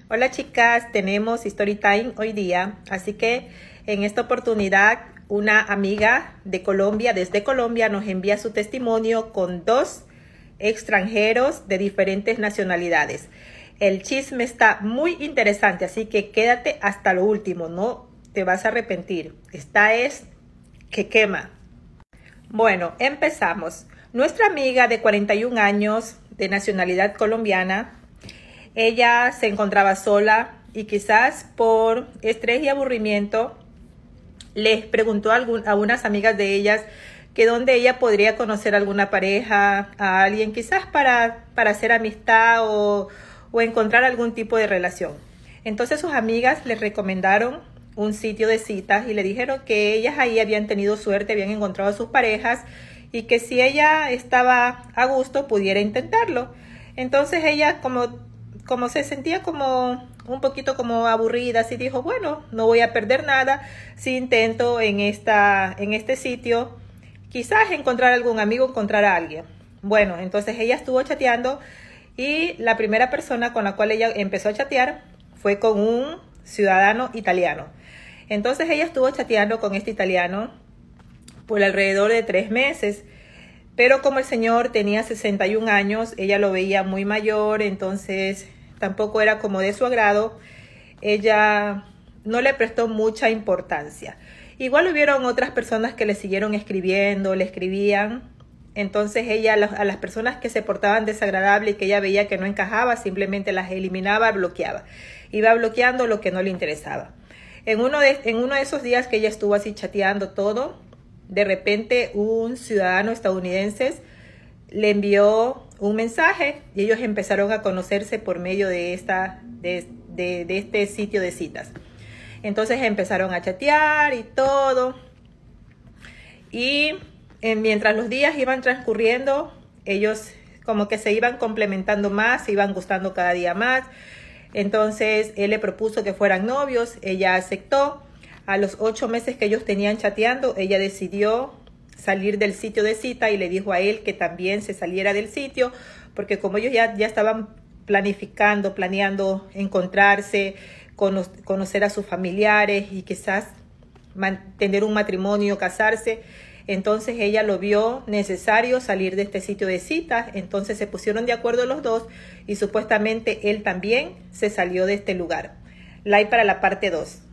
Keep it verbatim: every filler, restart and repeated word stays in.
Hola chicas, tenemos Story Time hoy día, así que en esta oportunidad una amiga de Colombia, desde Colombia, nos envía su testimonio con dos extranjeros de diferentes nacionalidades. El chisme está muy interesante, así que quédate hasta lo último, no te vas a arrepentir. Esta es que quema. Bueno, empezamos. Nuestra amiga de cuarenta y un años, de nacionalidad colombiana, ella se encontraba sola y quizás por estrés y aburrimiento les preguntó a, algún, a unas amigas de ellas que dónde ella podría conocer alguna pareja, a alguien quizás para, para hacer amistad o, o encontrar algún tipo de relación. Entonces sus amigas les recomendaron un sitio de citas y le dijeron que ellas ahí habían tenido suerte, habían encontrado a sus parejas y que si ella estaba a gusto pudiera intentarlo. Entonces ella como como se sentía como un poquito como aburrida, así dijo, bueno, no voy a perder nada si intento en, esta, en este sitio, quizás encontrar algún amigo, encontrar a alguien. Bueno, entonces ella estuvo chateando y la primera persona con la cual ella empezó a chatear fue con un ciudadano italiano. Entonces ella estuvo chateando con este italiano por alrededor de tres meses. Pero como el señor tenía sesenta y un años, ella lo veía muy mayor, entonces tampoco era como de su agrado. Ella no le prestó mucha importancia. Igual hubieron otras personas que le siguieron escribiendo, le escribían. Entonces ella a las personas que se portaban desagradable y que ella veía que no encajaba, simplemente las eliminaba, bloqueaba. Iba bloqueando lo que no le interesaba. En uno de, en uno de esos días que ella estuvo así chateando todo, de repente un ciudadano estadounidense le envió un mensaje y ellos empezaron a conocerse por medio de, esta, de, de, de este sitio de citas. Entonces empezaron a chatear y todo. Y eh, mientras los días iban transcurriendo, ellos como que se iban complementando más, se iban gustando cada día más. Entonces él le propuso que fueran novios, ella aceptó. A los ocho meses que ellos tenían chateando, ella decidió salir del sitio de cita y le dijo a él que también se saliera del sitio, porque como ellos ya, ya estaban planificando, planeando encontrarse, cono conocer a sus familiares y quizás tener un matrimonio, casarse, entonces ella lo vio necesario salir de este sitio de citas. Entonces se pusieron de acuerdo los dos y supuestamente él también se salió de este lugar. Like para la parte dos.